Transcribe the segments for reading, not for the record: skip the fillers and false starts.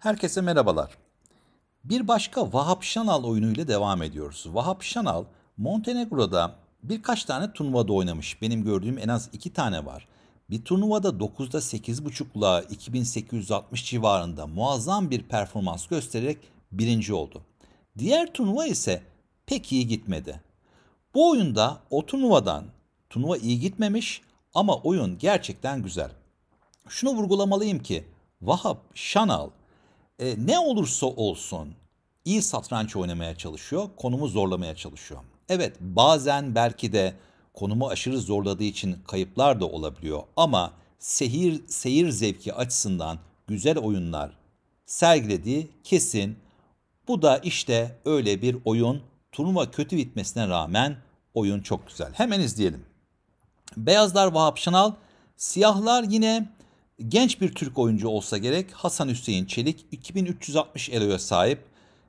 Herkese merhabalar. Bir başka Vahap Şanal oyunuyla devam ediyoruz. Vahap Şanal, Montenegro'da birkaç tane turnuvada oynamış. Benim gördüğüm en az 2 tane var. Bir turnuvada 9'da 8,5'la 2860 civarında muazzam bir performans göstererek birinci oldu. Diğer turnuva ise pek iyi gitmedi. Bu oyunda o turnuva iyi gitmemiş ama oyun gerçekten güzel. Şunu vurgulamalıyım ki Vahap Şanal ne olursa olsun iyi satranç oynamaya çalışıyor, konumu zorlamaya çalışıyor. Evet, bazen belki de konumu aşırı zorladığı için kayıplar da olabiliyor ama seyir zevki açısından güzel oyunlar sergilediği kesin. Bu da işte öyle bir oyun. Turnuva kötü bitmesine rağmen oyun çok güzel. Hemen izleyelim. Beyazlar Vahap Şanal, siyahlar yine genç bir Türk oyuncu olsa gerek. Hasan Hüseyin Çelik 2360 eloya sahip.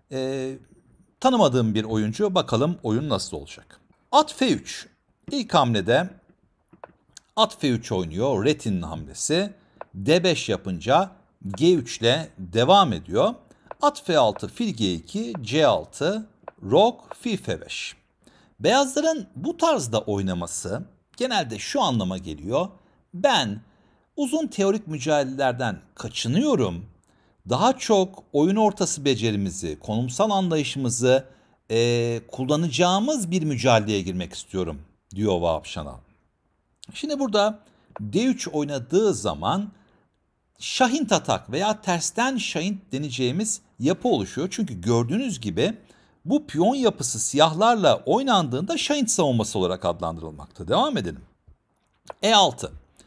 Tanımadığım bir oyuncu. Bakalım oyun nasıl olacak. At F3. İlk hamlede at F3 oynuyor. Retin'in hamlesi. D5 yapınca G3 ile devam ediyor. At F6, fil G2, C6, rok, fil F5. Beyazların bu tarzda oynaması genelde şu anlama geliyor. Ben uzun teorik mücadelelerden kaçınıyorum. Daha çok oyun ortası becerimizi, konumsal anlayışımızı kullanacağımız bir mücadeleye girmek istiyorum diyor Vahap Şanal. Şimdi burada D3 oynadığı zaman şahint atak veya tersten şahint deneyeceğimiz yapı oluşuyor. Çünkü gördüğünüz gibi bu piyon yapısı siyahlarla oynandığında şahint savunması olarak adlandırılmakta. Devam edelim. E6.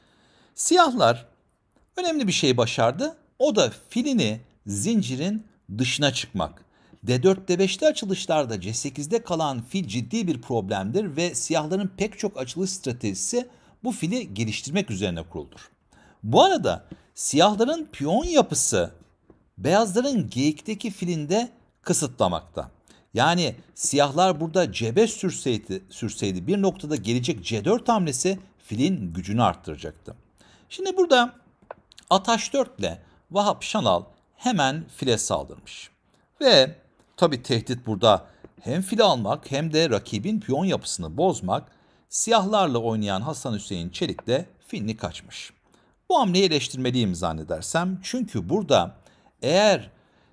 Siyahlar önemli bir şey başardı. O da filini zincirin dışına çıkmak. D4, D5'te açılışlarda C8'de kalan fil ciddi bir problemdir ve siyahların pek çok açılış stratejisi bu fili geliştirmek üzerine kurulur. Bu arada siyahların piyon yapısı beyazların G2'deki filinde kısıtlamakta. Yani siyahlar burada C5 sürseydi bir noktada gelecek C4 hamlesi filin gücünü arttıracaktı. Şimdi burada at H4 ile Vahap Şanal hemen file saldırmış. Ve tabi tehdit burada hem file almak hem de rakibin piyon yapısını bozmak. Siyahlarla oynayan Hasan Hüseyin Çelik de filini kaçmış. Bu hamleyi eleştirmeliyim zannedersem. Çünkü burada eğer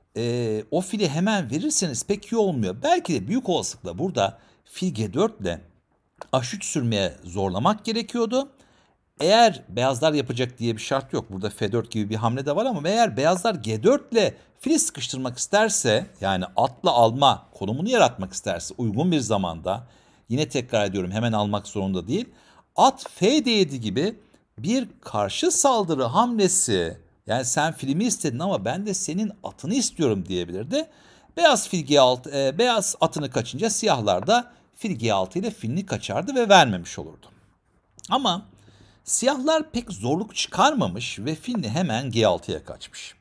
o fili hemen verirseniz pek iyi olmuyor. Belki de büyük olasılıkla burada fil G4 ile H3 sürmeye zorlamak gerekiyordu. Eğer beyazlar yapacak diye bir şart yok. Burada F4 gibi bir hamle de var ama eğer beyazlar G4 ile fili sıkıştırmak isterse, yani atla alma konumunu yaratmak isterse uygun bir zamanda, yine tekrar ediyorum hemen almak zorunda değil. At F7 gibi bir karşı saldırı hamlesi, yani sen filmi istedin ama ben de senin atını istiyorum diyebilirdi. Beyaz fil G6, beyaz atını kaçınca siyahlar da fil G6 ile filini kaçardı ve vermemiş olurdu. Ama siyahlar pek zorluk çıkarmamış ve filini hemen G6'ya kaçmış.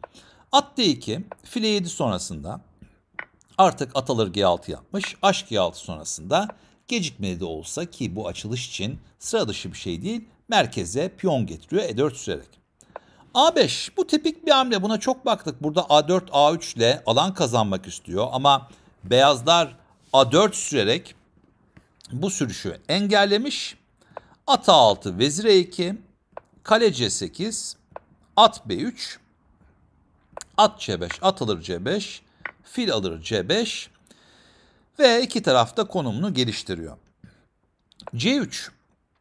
At D2, file 7 sonrasında artık at alır G6 yapmış. Aş G6 sonrasında gecikmeli de olsa, ki bu açılış için sıra dışı bir şey değil, merkeze piyon getiriyor E4 sürerek. A5 bu tipik bir hamle, buna çok baktık. Burada A4 A3 ile alan kazanmak istiyor ama beyazlar A4 sürerek bu sürüşü engellemiş. At A6, vezir E2, kale C8, at B3, at C5, at alır C5, fil alır C5 ve iki tarafta konumunu geliştiriyor. C3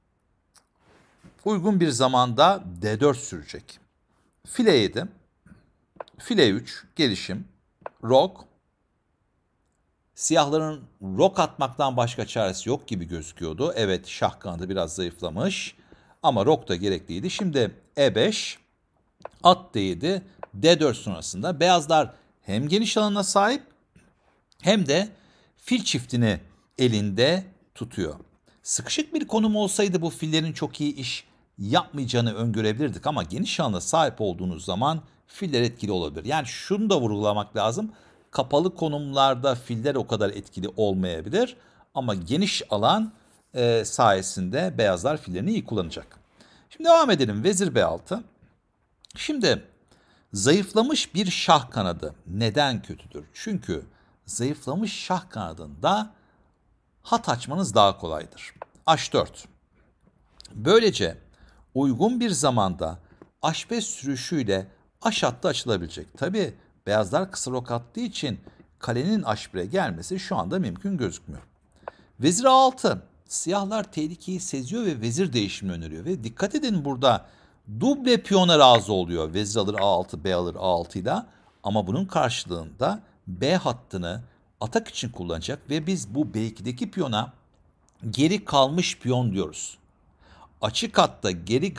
uygun bir zamanda D4 sürecek. File 7, file 3, gelişim, rok. Siyahların rok atmaktan başka çaresi yok gibi gözüküyordu. Evet, şah kanadı biraz zayıflamış ama rok da gerekliydi. Şimdi E5, at D7, D4 sonrasında beyazlar hem geniş alana sahip hem de fil çiftini elinde tutuyor. Sıkışık bir konum olsaydı bu fillerin çok iyi iş yapmayacağını öngörebilirdik ama geniş alana sahip olduğunuz zaman filler etkili olabilir. Yani şunu da vurgulamak lazım. Kapalı konumlarda filler o kadar etkili olmayabilir ama geniş alan sayesinde beyazlar fillerini iyi kullanacak. Şimdi devam edelim. Vezir B6. Şimdi Zayıflamış bir şah kanadı neden kötüdür? Çünkü zayıflamış şah kanadında hat açmanız daha kolaydır. H4. Böylece uygun bir zamanda H5 sürüşüyle H hattı açılabilecek. Tabi beyazlar kısa rok attığı için kalenin H1'e gelmesi şu anda mümkün gözükmüyor. Vezir A6. Siyahlar tehlikeyi seziyor ve vezir değişimini öneriyor. Ve dikkat edin, burada duble piyona razı oluyor. Vezir alır A6, B alır A6 ile. Ama bunun karşılığında B hattını atak için kullanacak ve biz bu B2'deki piyona geri kalmış piyon diyoruz. Açık hatta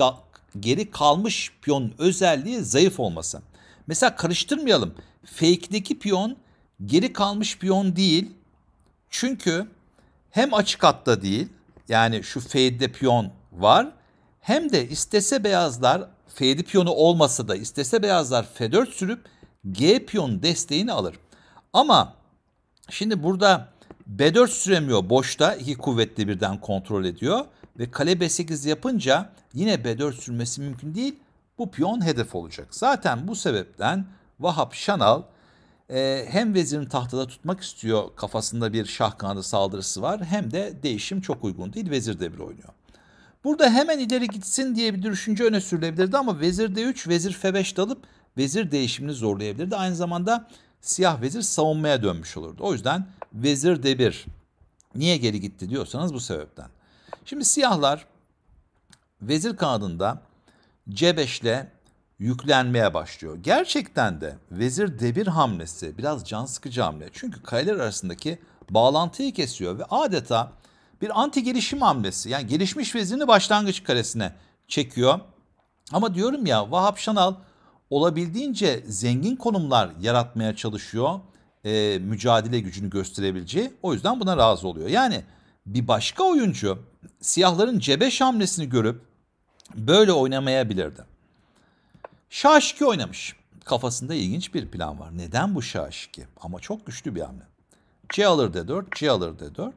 geri kalmış piyonun özelliği zayıf olması. Mesela karıştırmayalım. F2'deki piyon geri kalmış piyon değil. Çünkü hem açık hatta değil, yani şu F7'de piyon var, hem de istese beyazlar F7 piyonu olmasa da istese beyazlar F4 sürüp G piyonu desteğini alır. Ama şimdi burada B4 süremiyor, boşta iki kuvvetli birden kontrol ediyor ve kale B8 yapınca yine B4 sürmesi mümkün değil. Bu piyon hedef olacak. Zaten bu sebepten Vahap Şanal hem vezirini tahtada tutmak istiyor, kafasında bir şah kanadı saldırısı var, hem de değişim çok uygun değil, vezir D1 oynuyor. Burada hemen ileri gitsin diye bir düşünce öne sürülebilirdi ama vezir D3, vezir F5 de alıp vezir değişimini zorlayabilirdi. Aynı zamanda siyah vezir savunmaya dönmüş olurdu. O yüzden vezir D1 niye geri gitti diyorsanız bu sebepten. Şimdi siyahlar vezir kanadında C5 ile yüklenmeye başlıyor. Gerçekten de vezir D1 hamlesi biraz can sıkıcı hamle. Çünkü kaleler arasındaki bağlantıyı kesiyor ve adeta bir anti gelişim hamlesi. Yani gelişmiş vezirini başlangıç karesine çekiyor. Ama diyorum ya, Vahap Şanal olabildiğince zengin konumlar yaratmaya çalışıyor. Mücadele gücünü gösterebileceği. O yüzden buna razı oluyor. Yani bir başka oyuncu siyahların C5 hamlesini görüp böyle oynamayabilirdi. Şah H2 oynamış. Kafasında ilginç bir plan var. Neden bu Şah H2? Ama çok güçlü bir hamle. C alır D4, C alır D4.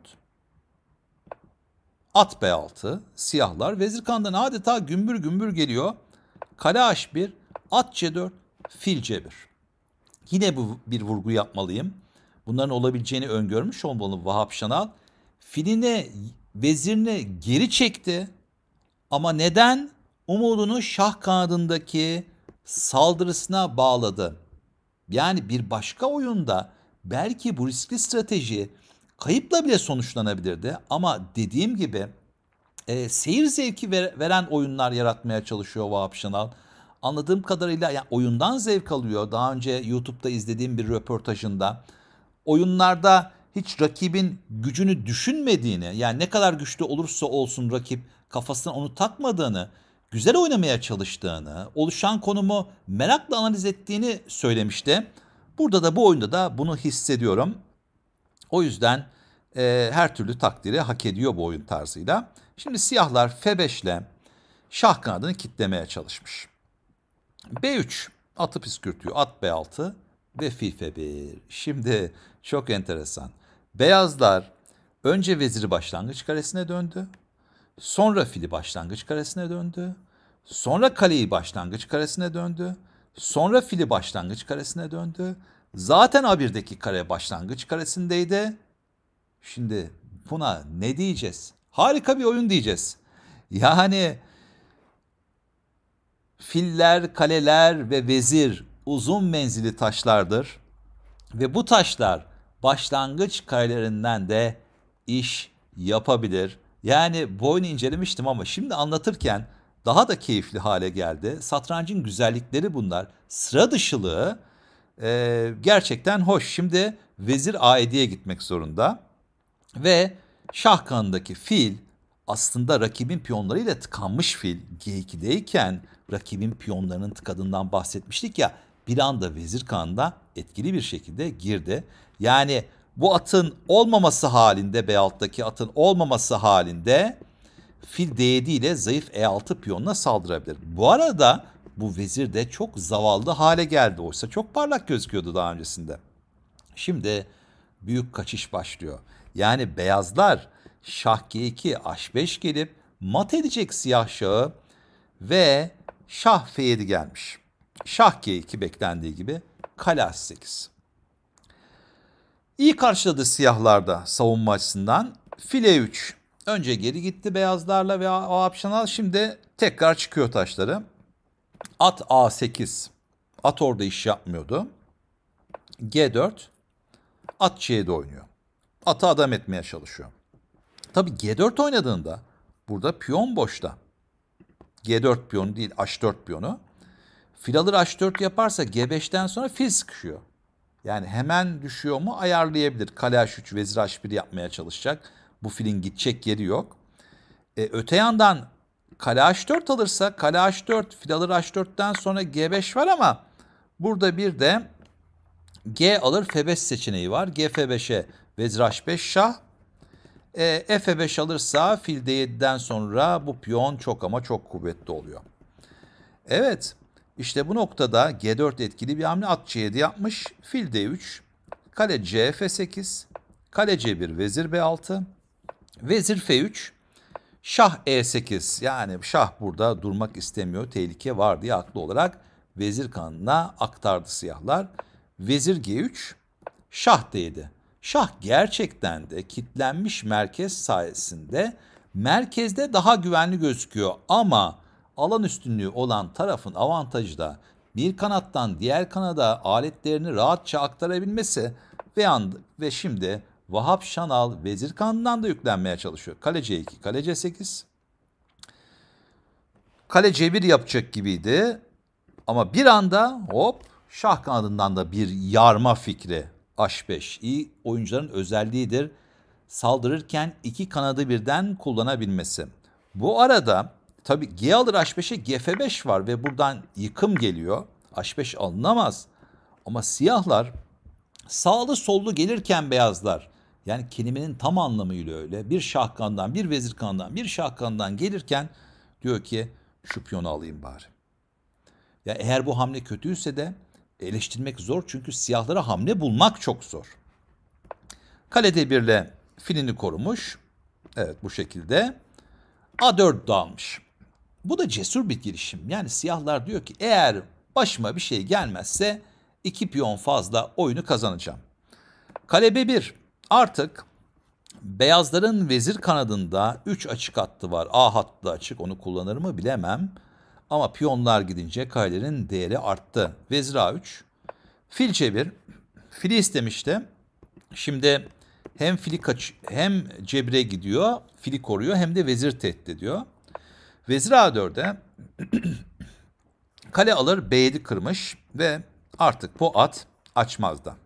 At B6. Siyahlar vezir kanadından adeta gümbür gümbür geliyor. Kale H1, at C4, fil C1. Yine bu bir vurgu yapmalıyım. Bunların olabileceğini öngörmüş olmalı Vahap Şanal. Filine, vezirini geri çekti. Ama neden? Umudunu şah kanadındaki saldırısına bağladı. Yani bir başka oyunda belki bu riskli strateji kayıpla bile sonuçlanabilirdi. Ama dediğim gibi seyir zevki veren oyunlar yaratmaya çalışıyor Vahap Şanal. Anladığım kadarıyla yani oyundan zevk alıyor. Daha önce YouTube'da izlediğim bir röportajında oyunlarda hiç rakibin gücünü düşünmediğini, yani ne kadar güçlü olursa olsun rakip kafasına onu takmadığını, güzel oynamaya çalıştığını, oluşan konumu merakla analiz ettiğini söylemişti. Burada da bu oyunda da bunu hissediyorum. O yüzden her türlü takdiri hak ediyor bu oyun tarzıyla. Şimdi siyahlar F5 ile şah kanadını kitlemeye çalışmış. B3 atı püskürtüyor. At B6 ve fil F1. Şimdi çok enteresan. Beyazlar önce veziri başlangıç karesine döndü. Sonra fili başlangıç karesine döndü. Sonra kaleyi başlangıç karesine döndü. Sonra fili başlangıç karesine döndü. Zaten A1'deki kare başlangıç karesindeydi. Şimdi buna ne diyeceğiz? Harika bir oyun diyeceğiz. Yani filler, kaleler ve vezir uzun menzili taşlardır. Ve bu taşlar başlangıç karelerinden de iş yapabilir. Yani bu oyunu incelemiştim ama şimdi anlatırken daha da keyifli hale geldi. Satrancın güzellikleri bunlar. Sıra dışılığı gerçekten hoş. Şimdi vezir A7'ye gitmek zorunda. Ve şah kanadındaki fil aslında rakibin piyonlarıyla tıkanmış fil. G2'deyken rakibin piyonlarının tıkadığından bahsetmiştik ya. Bir anda vezir kanadına etkili bir şekilde girdi. Yani bu atın olmaması halinde, B6'daki atın olmaması halinde fil D7 ile zayıf E6 piyonuna saldırabilir. Bu arada bu vezir de çok zavallı hale geldi. Oysa çok parlak gözüküyordu daha öncesinde. Şimdi büyük kaçış başlıyor. Yani beyazlar şah G2, H5 gelip mat edecek siyah şahı ve şah F7 gelmiş. Şah G2 beklendiği gibi. Kale H8. İyi karşıladı siyahlarda savunma açısından. Fil E3. Önce geri gitti beyazlarla ve Vahap Şanal. Şimdi tekrar çıkıyor taşları. At A8. At orada iş yapmıyordu. G4. At C7 oynuyor. Atı adam etmeye çalışıyor. Tabii G4 oynadığında burada piyon boşta. G4 piyonu değil, H4 piyonu. Fil alır H4 yaparsa G5'ten sonra fil sıkışıyor. Yani hemen düşüyor mu ayarlayabilir. Kale H3, vezir H1 yapmaya çalışacak. Bu filin gidecek yeri yok. Öte yandan kale H4 alırsa kale H4, fil alır H4'ten sonra G5 var ama burada bir de G alır F5 seçeneği var. G F5'e vezir H5 şah. F5 alırsa fil D7'den sonra bu piyon çok ama çok kuvvetli oluyor. Evet, işte bu noktada G4 etkili bir hamle. At C7 yapmış. Fil D3, kale C F8, kale C1, vezir B6, vezir F3, şah E8. Yani şah burada durmak istemiyor. Tehlike var diye haklı olarak vezir kanadına aktardı siyahlar. Vezir G3, şah D7. Şah gerçekten de kilitlenmiş merkez sayesinde merkezde daha güvenli gözüküyor ama alan üstünlüğü olan tarafın avantajı da bir kanattan diğer kanada aletlerini rahatça aktarabilmesi ve şimdi Vahap Şanal vezir kanadından da yüklenmeye çalışıyor. Kale C2, kale C8. Kale C1 yapacak gibiydi ama bir anda hop şah kanadından da bir yarma fikri. H5 iyi oyuncuların özelliğidir. Saldırırken iki kanadı birden kullanabilmesi. Bu arada tabii G alır H5'e GF5 var ve buradan yıkım geliyor. H5 alınamaz. Ama siyahlar sağlı sollu gelirken beyazlar, yani kelimenin tam anlamıyla öyle, bir şah kanadından, bir vezir kanadından, bir şah kanadından gelirken diyor ki şu piyonu alayım bari. Ya eğer bu hamle kötüyse de eleştirmek zor çünkü siyahlara hamle bulmak çok zor. Kale D1 ile filini korumuş. Evet, bu şekilde. A4 dağılmış. Bu da cesur bir girişim. Yani siyahlar diyor ki eğer başıma bir şey gelmezse 2 piyon fazla oyunu kazanacağım. Kale B1. Artık beyazların vezir kanadında 3 açık hattı var. A hattı açık, onu kullanır mı bilemem. Ama piyonlar gidince kalelerin değeri arttı. Vezir A3. Fil C1. Fili istemişti. Şimdi hem hem cebre gidiyor, fili koruyor, hem de vezir tehdit ediyor. Vezir A4'e kale alır B7 kırmış ve artık bu at açmaz da.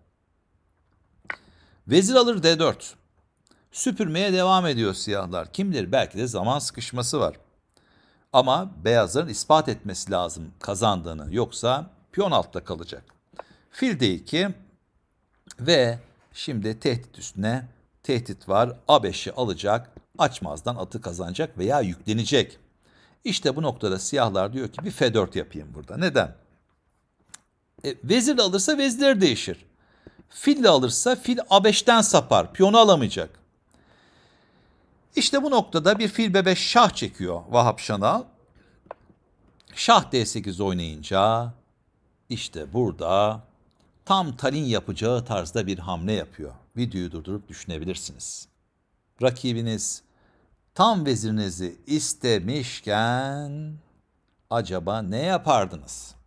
Vezir alır D4. Süpürmeye devam ediyor siyahlar. Kim bilir, belki de zaman sıkışması var. Ama beyazların ispat etmesi lazım kazandığını, yoksa piyon altta kalacak. Fil D2 ve şimdi tehdit üstüne tehdit var. A5'i alacak, açmazdan atı kazanacak veya yüklenecek. İşte bu noktada siyahlar diyor ki bir F4 yapayım burada. Neden? Vezirle alırsa vezirleri değişir. Fille alırsa fil A5'ten sapar. Piyonu alamayacak. İşte bu noktada bir fil B5 şah çekiyor Vahap Şanal. Şah D8 oynayınca işte burada tam Talin yapacağı tarzda bir hamle yapıyor. Videoyu durdurup düşünebilirsiniz. Rakibiniz tam vezirinizi istemişken acaba ne yapardınız?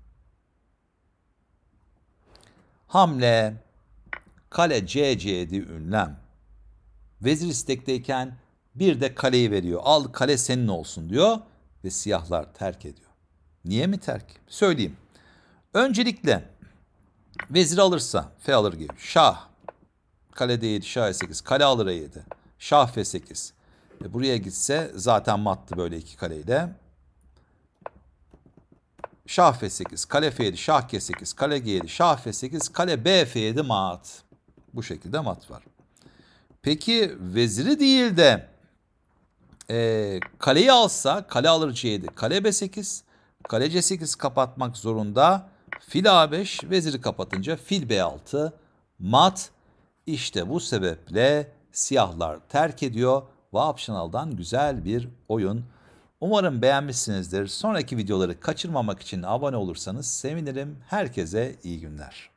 Hamle kale C7 ünlem. Vezir istekteyken bir de kaleyi veriyor. Al, kale senin olsun diyor ve siyahlar terk ediyor. Niye mi terk? Söyleyeyim. Öncelikle vezir alırsa F alır G3. Şah. Kale D7, şah E8. Kale alır E7. Şah F8. Buraya gitse zaten mattı böyle iki kaleyle. Şah F8, kale F7, şah G8, kale G7, şah F8, kale B F7 mat. Bu şekilde mat var. Peki veziri değil de kaleyi alsa, kale alır C7, kale B8, kale C8 kapatmak zorunda. Fil A5, veziri kapatınca fil B6 mat. İşte bu sebeple siyahlar terk ediyor. Vahap Şanal'dan güzel bir oyun. Umarım beğenmişsinizdir. Sonraki videoları kaçırmamak için abone olursanız sevinirim. Herkese iyi günler.